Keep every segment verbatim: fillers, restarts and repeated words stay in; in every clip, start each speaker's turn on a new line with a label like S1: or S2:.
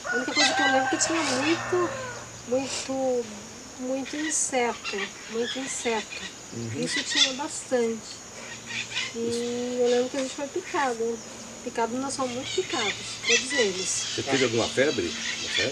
S1: A única coisa que eu lembro é que tinha muito, muito, muito inseto, muito inseto.
S2: Uhum.
S1: Isso tinha bastante. E eu lembro que a gente foi picado. Picado, nós somos muito picados, todos eles.
S3: Você teve alguma febre? Uma febre?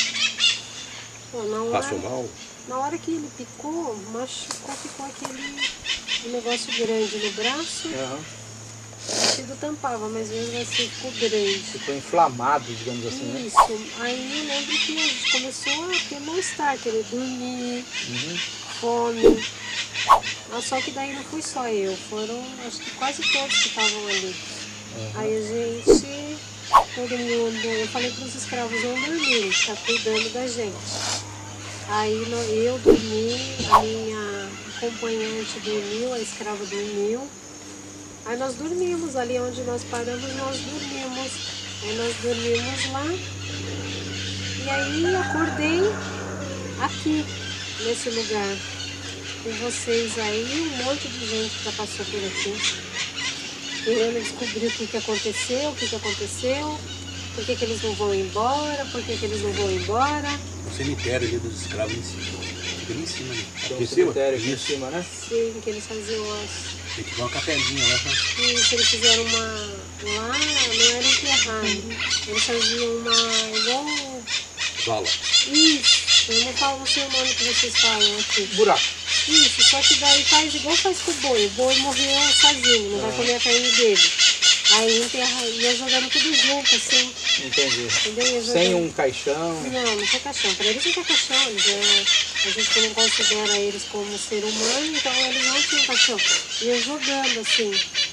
S1: Pô, na hora,
S3: Passou mal?
S1: Na hora que ele picou, machucou, ficou aquele um negócio grande no braço.
S2: Uhum.
S1: O tecido tampava, mas mesmo assim ficou grande.
S2: Ficou inflamado, digamos assim, né?
S1: Isso. Aí eu lembro que a gente começou a ter mal-estar, querer dormir,
S2: Uhum.
S1: fome. Mas só que daí não fui só eu, foram acho que quase todos que estavam ali.
S2: Uhum.
S1: Aí a gente, todo mundo, eu falei para os escravos não dormirem, tá cuidando da gente. Aí eu dormi, a minha acompanhante dormiu, a escrava dormiu. Aí nós dormimos, ali onde nós paramos, nós dormimos. Aí nós dormimos lá. E aí acordei aqui, nesse lugar. Com vocês aí, um monte de gente já passou por aqui. Querendo descobrir o que, que aconteceu, o que, que aconteceu, por que, que eles não vão embora, por que, que eles não vão embora.
S3: O cemitério ali dos escravos em cima. Fica ali em cima. Ali.
S2: Tem
S3: Aqui
S2: um
S3: em cima?
S2: cemitério aqui em cima, né?
S1: Sim, que eles faziam as...
S3: Tem que dar uma capelinha lá. Tá?
S1: Isso, eles fizeram uma... Lá não era enterrado. Eles faziam uma... igual...
S3: Vala.
S1: Isso, eu não falo, não sei o nome que vocês falam aqui.
S2: Buraco.
S1: Isso, só que daí faz igual faz com o boi. O boi morreu sozinho, não
S2: Ah.
S1: vai comer a carne dele. Aí enterra, ia jogando tudo junto, assim.
S2: Entendi.
S1: Entendeu? Ia
S2: Sem
S1: jogando...
S2: um caixão.
S1: Não, não tem caixão. Para eles não tem caixão. Eles é... A gente não considera eles como ser humano, então eles não tinham caixão. Ia jogando assim.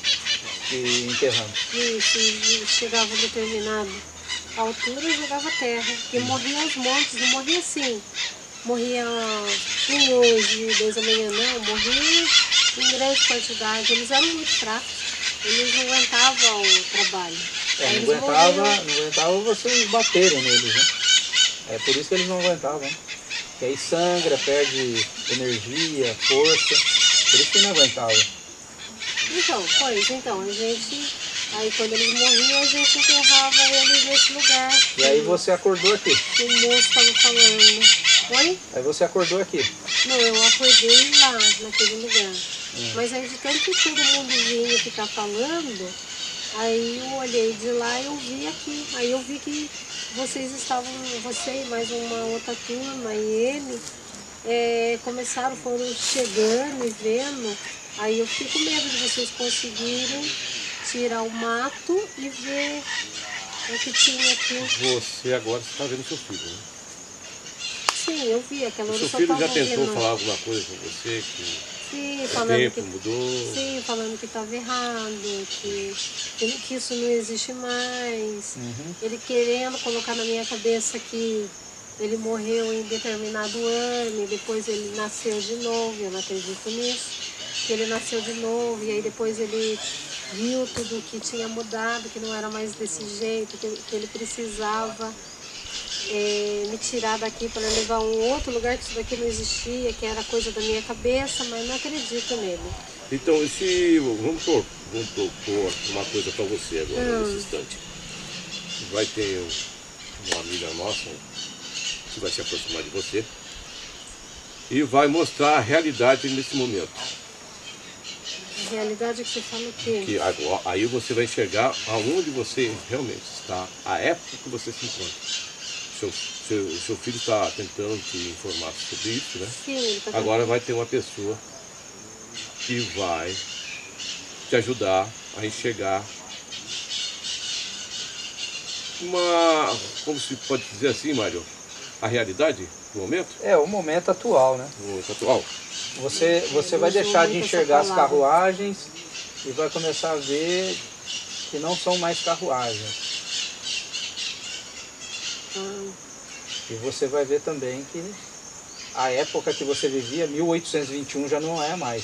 S2: E enterrando.
S1: Isso, e chegava a determinada altura e jogava terra. E morria aos montes, não morria assim. Morria um hoje, dois amanhã, não. Morria em grande quantidade. Eles eram muito fracos. Eles não aguentavam o trabalho.
S2: É,
S1: Aí
S2: não
S1: eles
S2: aguentava,
S1: morriam.
S2: não aguentava vocês baterem neles, né? É por isso que eles não aguentavam, né? Porque aí sangra, perde energia, força. Por isso que não aguentava.
S1: Então, pois, então, a gente... Aí quando eles morriam, a gente enterrava eles nesse lugar.
S2: E aí você acordou aqui.
S1: Que o moço estava falando. Oi?
S2: Aí você acordou aqui.
S1: Não, eu acordei lá, naquele lugar.
S2: Hum.
S1: Mas aí de tanto que todo mundo vinha ficar falando, aí eu olhei de lá e eu vi aqui. Aí eu vi que vocês estavam, você e mais uma outra turma e ele, é, começaram, foram chegando e vendo. Aí eu fico com medo de vocês conseguirem tirar o mato e ver o que tinha aqui.
S3: Você agora está vendo seu filho, né?
S1: Sim, eu vi aquela
S3: O
S1: hora.
S3: seu
S1: Só
S3: filho
S1: tava
S3: já tentou
S1: vendo.
S3: falar alguma coisa com você? Que
S1: Sim,
S3: o
S1: falando
S3: tempo
S1: que,
S3: mudou?
S1: sim, falando que estava errado, que, que, que isso não existe mais.
S2: Uhum.
S1: Ele querendo colocar na minha cabeça que ele morreu em determinado ano e depois ele nasceu de novo, eu não acredito nisso. Que ele nasceu de novo e aí depois ele viu tudo que tinha mudado, que não era mais desse jeito, que, que ele precisava é, me tirar daqui para levar a um outro lugar, que isso daqui não existia, que era coisa da minha cabeça, mas não acredito nele.
S3: Então, se vamos pôr, vamos pôr pôr uma coisa para você agora,
S1: Hum.
S3: nesse instante. Vai ter uma amiga nossa que vai se aproximar de você e vai mostrar a realidade nesse momento.
S1: A realidade é que você fala o quê?
S3: Que agora, aí você vai enxergar aonde você realmente está, a época que você se encontra. Seu, seu, seu filho está tentando te informar sobre isso, né?
S1: Sim, ele tá
S3: Agora vai ter uma pessoa que vai te ajudar a enxergar uma, como se pode dizer assim, Mário, a realidade do momento,
S2: É o momento atual, né?
S3: do momento atual.
S2: Você, você vai deixar de enxergar as carruagens e vai começar a ver que não são mais carruagens.
S1: Ah,
S2: E você vai ver também que a época que você vivia, mil oitocentos e vinte e um, já não é mais.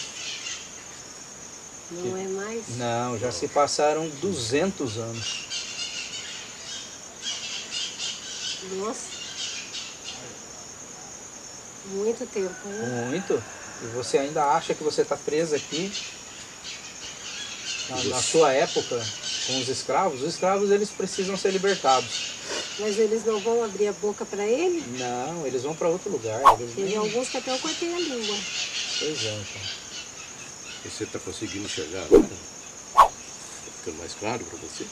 S1: não é mais?
S2: Não, já se passaram duzentos anos.
S1: Nossa. Muito tempo, né?
S2: Muito. E você ainda acha que você está preso aqui na, na sua época com os escravos? Os escravos, eles precisam ser libertados.
S1: Mas eles não vão abrir a boca para ele?
S2: Não, eles vão para outro lugar. Eles
S1: Teve
S2: nem...
S1: alguns que até eu cortei a língua.
S2: Pois é, então.
S3: E você está conseguindo enxergar agora? Está ficando mais claro para você?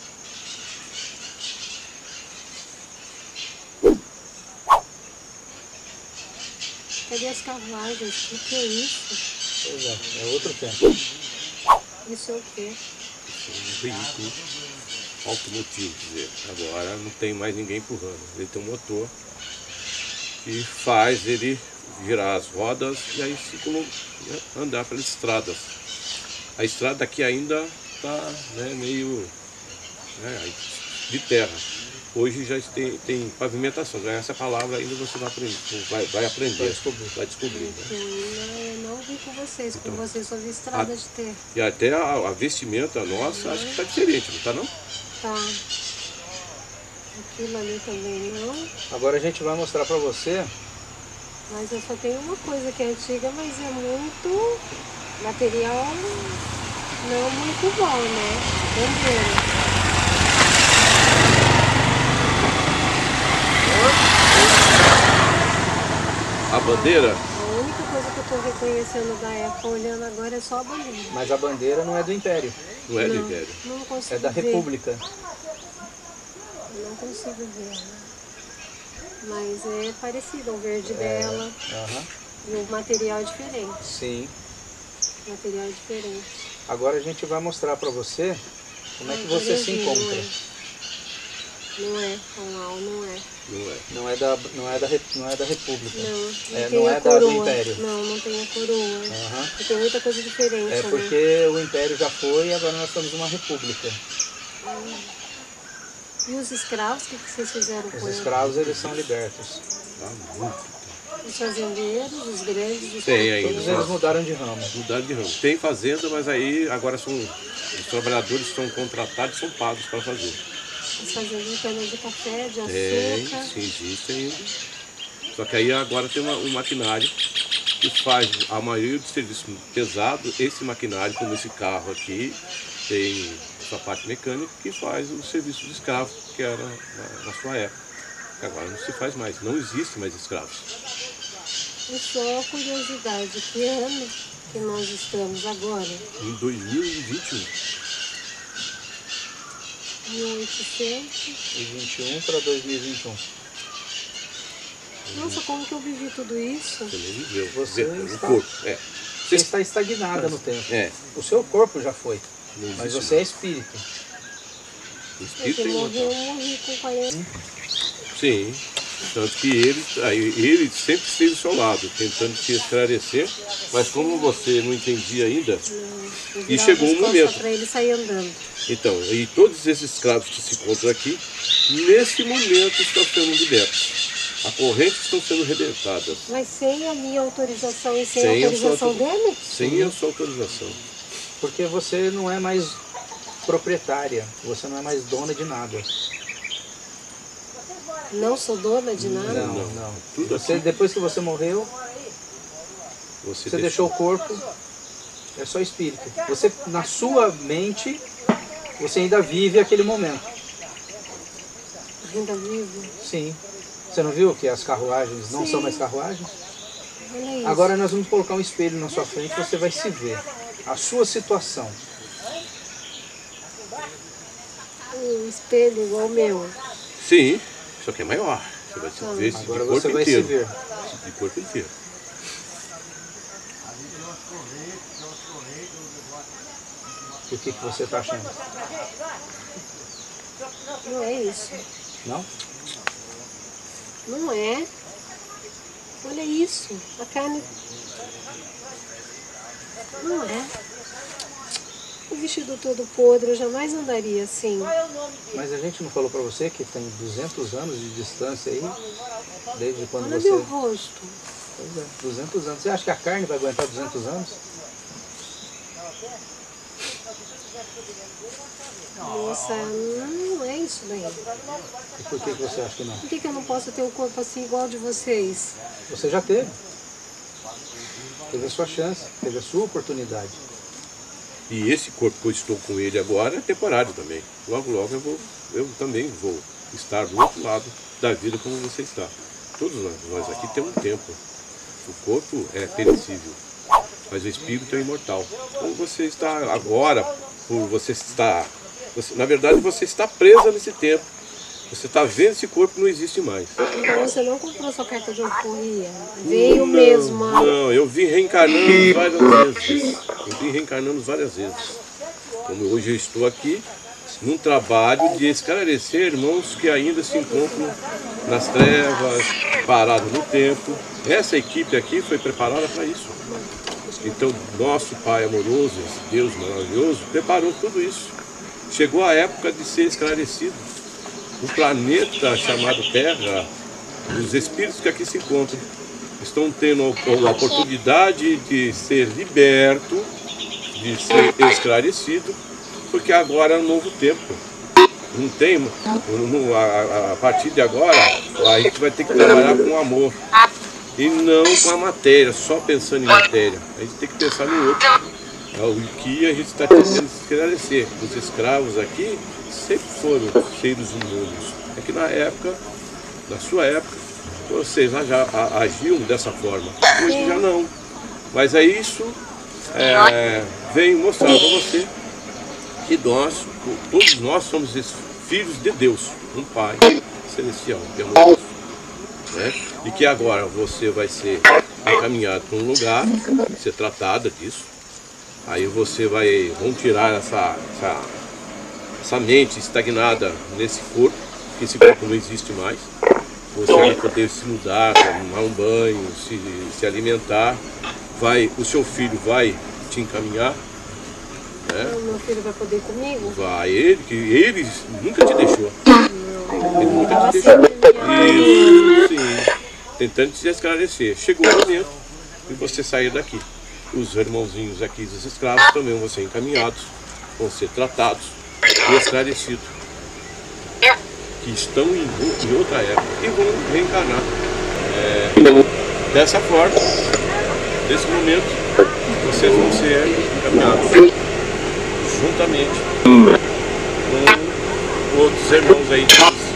S1: Cadê as carruagens? O que é isso?
S2: Pois é, é outro tempo.
S1: Isso é o quê?
S3: Isso é um veículo automotivo, quer dizer, agora não tem mais ninguém empurrando. Ele tem um motor que faz ele girar as rodas e aí circular, né, andar pelas estradas. A estrada aqui ainda está, né, meio, né, de terra. Hoje já tem, tem pavimentação. Essa palavra ainda você vai aprender, vai, vai aprender,
S2: Vai descobrir.
S3: vai descobrir, né?
S1: Então, eu não vi com vocês, com
S3: Então,
S1: vocês só vi estrada
S3: a-
S1: de terra.
S3: E até a, a vestimenta nossa acho que está diferente, não está não?
S1: Tá. Aquilo ali também não.
S2: Agora a gente vai mostrar para você.
S1: Mas eu só tenho uma coisa que é antiga, mas é muito material não muito bom, né? Bandeira.
S3: A bandeira,
S1: A única coisa que eu tô reconhecendo da época, olhando agora, é só a bandeira.
S2: Mas a bandeira não é do Império,
S3: não é do
S1: Não,
S3: Império.
S1: não consigo
S2: é da
S1: ver.
S2: República.
S1: Eu não consigo ver, né? Mas é parecido ao verde
S2: É,
S1: dela.
S2: aham,
S1: E o material é diferente.
S2: sim.
S1: O material é diferente.
S2: Agora a gente vai mostrar para você como é que
S1: Ai,
S2: você se
S1: Brasil,
S2: encontra.
S1: Não é, Ronaldo, não é.
S3: Não é.
S2: Não é da, não é da, Re- não é da República.
S1: Não, não
S2: É,
S1: tem
S2: não
S1: a
S2: é da, do
S1: coroa.
S2: Império.
S1: Não, não tem a coroa.
S2: Aham.
S1: E tem muita coisa diferente,
S2: É
S1: né?
S2: porque o Império já foi e agora nós estamos numa República.
S1: E os escravos, o que, que vocês fizeram
S2: Os
S1: com eles?
S2: escravos eles são libertos.
S3: Tá muito.
S1: Os fazendeiros, os grandes, os
S3: Tem ainda.
S2: Todos eles mudaram de ramo.
S3: Mudaram de ramo. Tem fazenda, mas aí agora são os trabalhadores que são contratados, são pagos para fazer.
S1: os fazendeiros de cana de café, de
S3: Tem,
S1: açúcar.
S3: sim, existe ainda. Só que aí agora tem uma- um maquinário que faz a maioria do serviço pesado. Esse maquinário, como esse carro aqui, tem essa parte mecânica que faz o serviço de escravo, que era na, na sua época. Que agora não se faz mais, não existe mais escravos.
S1: E só curiosidade, que ano que nós estamos agora?
S3: Em dois mil e vinte e um.
S1: mil e oitocentos.
S2: De vinte e um para dois mil e vinte e um.
S1: Nossa, como que eu vivi tudo isso?
S3: Você nem viveu.
S2: Você
S3: Vê,
S2: está-
S3: o corpo. É.
S2: Você está estagnada no tempo.
S3: É.
S2: O seu corpo já foi,
S3: Não
S2: mas
S3: existe
S2: você é espírito.
S3: mais. O
S1: Eu
S3: espírito
S1: que
S3: tem
S1: morri,
S3: imortal.
S1: eu morri com quarenta.
S3: Sim. Tanto que ele, aí, ele sempre esteve ao seu lado, tentando te esclarecer, mas como você não entendia ainda,
S1: Eu
S3: E
S1: virava
S3: chegou
S1: as
S3: um
S1: costas
S3: momento.
S1: pra ele sair andando.
S3: então, e todos esses escravos que se encontram aqui, nesse momento estão sendo libertos. A corrente estão sendo rebentadas,
S1: Mas sem a minha autorização e sem,
S3: Sem
S1: a
S3: a sua
S1: autorização
S3: autor-
S1: dele?
S3: sem a sua autorização.
S2: Porque você não é mais proprietária, você não é mais dona de nada.
S1: Não sou dona de nada.
S2: Não,
S3: não.
S2: não.
S3: Tudo
S2: Você,
S3: aqui-
S2: depois que você morreu,
S3: Você,
S2: você deixou o corpo, é só espírito. Você, na sua mente, você ainda vive aquele momento.
S1: Ainda vivo.
S2: Sim. Você não viu que as carruagens não
S1: Sim.
S2: são mais carruagens?
S1: Olha isso.
S2: Agora nós vamos colocar um espelho na sua frente, você vai se ver. A sua situação.
S1: Um espelho igual o meu.
S3: Sim, só que é maior. Você vai se
S1: Não.
S3: ver de
S2: Agora
S3: corpo
S2: você vai se
S3: inteiro.
S2: ver.
S3: De corpo inteiro.
S2: O que, que você está achando?
S1: Não é isso.
S2: Não?
S1: Não é. Olha isso. A carne. Não é. O vestido todo podre, eu jamais andaria assim.
S2: Mas a gente não falou para você que tem duzentos anos de distância aí? Desde quando
S1: Olha
S2: você...
S1: meu rosto.
S2: Pois é, duzentos anos. Você acha que a carne vai aguentar duzentos anos?
S1: Moça, não é isso daí.
S2: E por que que você acha que não?
S1: Por que, que eu não posso ter um corpo assim igual de vocês?
S2: Você já teve. Teve a sua chance, teve a sua oportunidade.
S3: E esse corpo que eu estou com ele agora é temporário também. Logo, logo eu vou, eu também vou estar do outro lado da vida como você está. Todos nós, nós aqui temos um tempo. O corpo é perecível, mas o espírito é imortal. Então você está agora, por você estar, você, na verdade você está presa nesse tempo. Você está vendo esse corpo que não existe mais.
S1: Então você não comprou sua carta de alforria? Veio
S3: não,
S1: mesmo? A...
S3: Não, eu vim reencarnando várias vezes. Eu vim reencarnando várias vezes. Como hoje eu estou aqui, num trabalho de esclarecer irmãos que ainda se encontram nas trevas, parados no tempo. Essa equipe aqui foi preparada para isso. Então, nosso Pai amoroso, esse Deus maravilhoso, preparou tudo isso. Chegou a época de ser esclarecido. O planeta chamado Terra, os espíritos que aqui se encontram, estão tendo a oportunidade de ser liberto, de ser esclarecido, porque agora é um novo tempo. Não tem, no, a, a partir de agora, a gente vai ter que trabalhar com amor e não com a matéria, só pensando em matéria. A gente tem que pensar no outro. O que a gente está tentando esclarecer. Os escravos aqui sempre foram seres humanos. É que na época, na sua época, vocês já agiam dessa forma. Hoje já não. Mas é isso, é, vem mostrar para você que nós, todos nós somos filhos de Deus, um Pai celestial, que é amoroso, né? E que agora você vai ser encaminhado para um lugar, ser tratada disso. Aí você vai, vão tirar essa, essa, essa mente estagnada nesse corpo, que esse corpo não existe mais. Você vai poder se mudar, tomar um banho, se, se alimentar. Vai, o seu filho vai te encaminhar. Né?
S1: O meu filho vai poder ir comigo?
S3: Vai, ele, que ele nunca te deixou. Não. Ele nunca te deixou. Isso, sim. Tentando te esclarecer. Chegou o momento de você sair daqui. Os irmãozinhos aqui dos escravos também vão ser encaminhados, vão ser tratados e esclarecidos, que estão em, em outra época e vão reencarnar. É, dessa forma, nesse momento, vocês vão ser encaminhados juntamente com outros irmãos aí.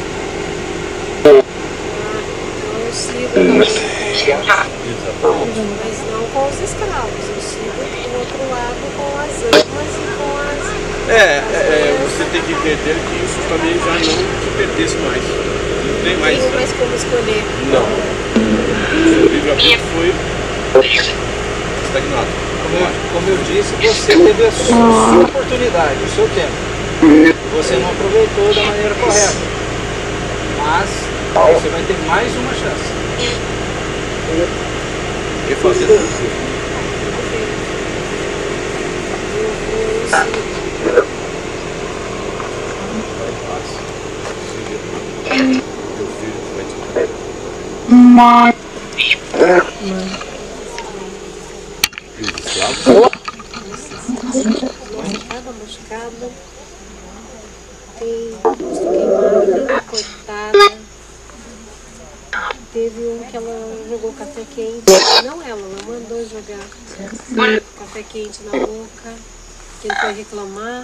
S1: Eu sigo
S3: Exatamente.
S1: mas não com os escravos, eu sigo do outro lado com as armas e com as...
S3: É, é, você tem que entender que isso também já não te pertence mais. Não tem mais.
S1: Não tenho mais como escolher.
S3: Não. O seu livre-arbítrio foi estagnado.
S2: Como eu, como eu disse, você teve a sua, a sua oportunidade, o seu tempo. Você não aproveitou da maneira correta. Mas você vai ter mais uma chance.
S3: E fazer
S1: Eu vou seguir.
S3: Teu filho vai te encaminhar. E os escravos?
S1: Machucada, machucada. Tem rosto queimado, cortada. Teve um que ela jogou café quente. Não ela, ela mandou jogar café quente na boca. Que ele foi reclamar.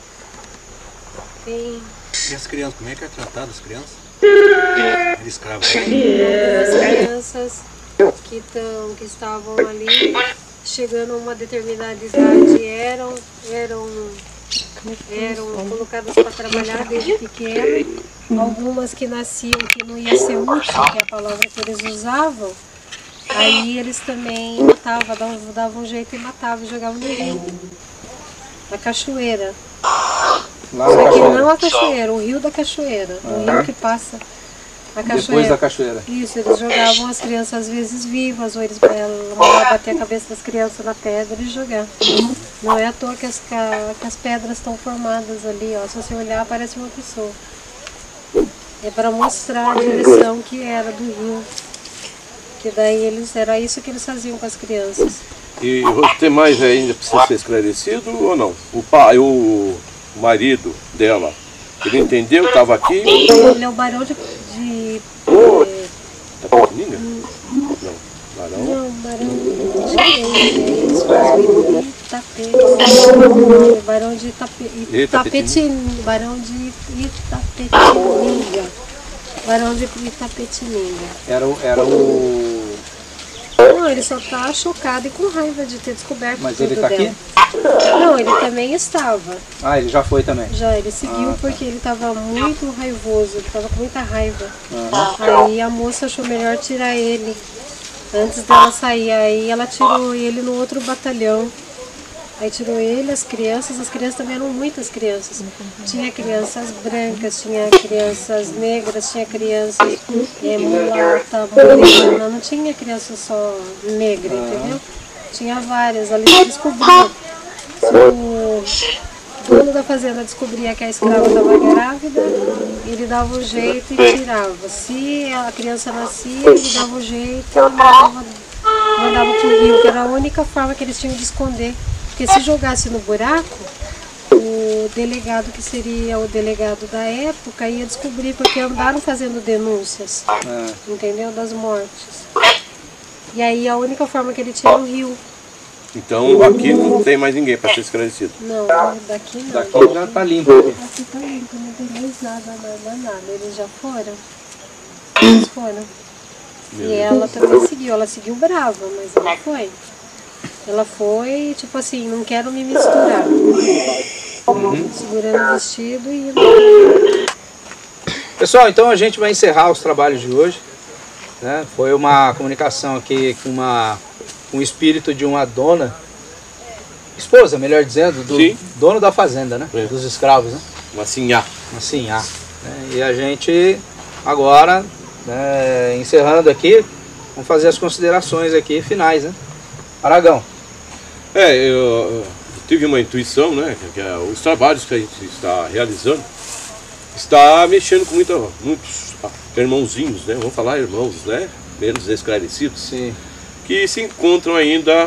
S1: Tem
S2: E as crianças, como é que é tratado as crianças? Eles escravos.
S1: as crianças que, tão, que estavam ali, chegando a uma determinada idade, eram, eram, eram colocadas para trabalhar desde pequeno. Algumas que nasciam que não ia ser útil, que é a palavra que eles usavam, aí eles também matavam, davam, davam um jeito e matavam, jogavam no rio, na cachoeira.
S2: Lá
S1: Só
S2: na
S1: que
S2: cachoeira.
S1: não a cachoeira, o rio da cachoeira, o rio que passa a cachoeira.
S2: Depois da cachoeira.
S1: Isso, eles jogavam as crianças às vezes vivas, ou eles mandavam bater a cabeça das crianças na pedra e jogar. Não é à toa que as, ca- que as pedras estão formadas ali, ó. Se você olhar, parece uma pessoa. É para mostrar a direção que era do rio. Que daí eles, era isso que eles faziam com as crianças.
S3: E tem mais ainda precisa ser esclarecido ou não? O pai, o marido dela, ele entendeu, estava aqui?
S1: Ele é o barão de... de
S3: Oh.
S1: é,
S3: Tapetininga? Não, Barão.
S1: não, barão de... Itapete. Barão de Itape,
S3: Itapetininga.
S1: Itapetin, barão de Itapetininga. Barão de Itapetininga.
S2: Era, o- era o...
S1: Não, ele só tá chocado e com raiva de ter descoberto
S2: Mas
S1: tudo
S2: ele tá
S1: dela.
S2: aqui?
S1: Não, ele também estava.
S2: Ah, ele já foi também.
S1: Já, ele seguiu
S2: Ah, tá.
S1: porque ele estava muito raivoso, ele estava com muita raiva.
S2: Aham.
S1: Aí a moça achou melhor tirar ele antes dela sair. Aí ela tirou ele no outro batalhão. Aí tirou ele, as crianças, as crianças também eram muitas crianças. Tinha crianças brancas, tinha crianças negras, tinha crianças é, mulata, morena, não tinha criança só negra, entendeu? Tinha várias, ali descobriu. Se o dono da fazenda descobria que a escrava estava grávida, ele dava o jeito e tirava. Se a criança nascia, ele dava o jeito e mandava, mandava pro rio, que era a única forma que eles tinham de esconder. Porque se jogasse no buraco, o delegado, que seria o delegado da época, ia descobrir, porque andaram fazendo denúncias,
S2: É.
S1: entendeu? Das mortes. E aí a única forma que ele tinha era o rio.
S3: Então aqui não tem mais ninguém para ser esclarecido.
S1: Não, daqui não.
S2: Daqui já tá limpo. Aqui.
S1: Aqui tá limpo, não tem mais nada, nada, nada. Eles já foram. Eles foram. E ela também seguiu, ela seguiu brava, mas ela foi. Ela foi, tipo assim, não quero me misturar. Uhum. Segurando o vestido e indo.
S2: Pessoal, então a gente vai encerrar os trabalhos de hoje. Né? Foi uma comunicação aqui com uma, um espírito de uma dona, esposa, melhor dizendo, do
S3: Sim.
S2: dono da fazenda, né?
S3: É.
S2: Dos escravos, né?
S3: Uma sinhá.
S2: Assim, ah, né? E a gente agora, né, encerrando aqui, vamos fazer as considerações aqui finais, né? Aragão.
S3: É, eu, eu tive uma intuição, né? Que, que é, os trabalhos que a gente está realizando está mexendo com muita, muitos irmãozinhos, né? Vamos falar irmãos, né? Menos esclarecidos,
S2: Sim.
S3: que se encontram ainda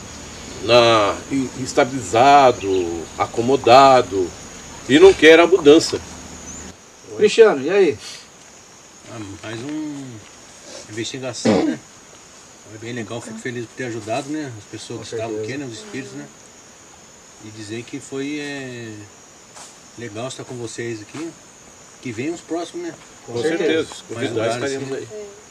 S3: na, estabilizado, acomodado e não querem a mudança.
S2: Cristiano, e aí?
S4: Ah, mais uma investigação, né? É bem legal, fico feliz por ter ajudado, né? As pessoas
S2: Com
S4: que estavam
S2: certeza.
S4: aqui, né? Os espíritos, né? E dizer que foi é, legal estar com vocês aqui. Que venham os próximos, né?
S3: Com certeza, com
S4: Mais
S3: certeza
S4: lugares,
S3: estaremos
S4: sim.
S3: aí.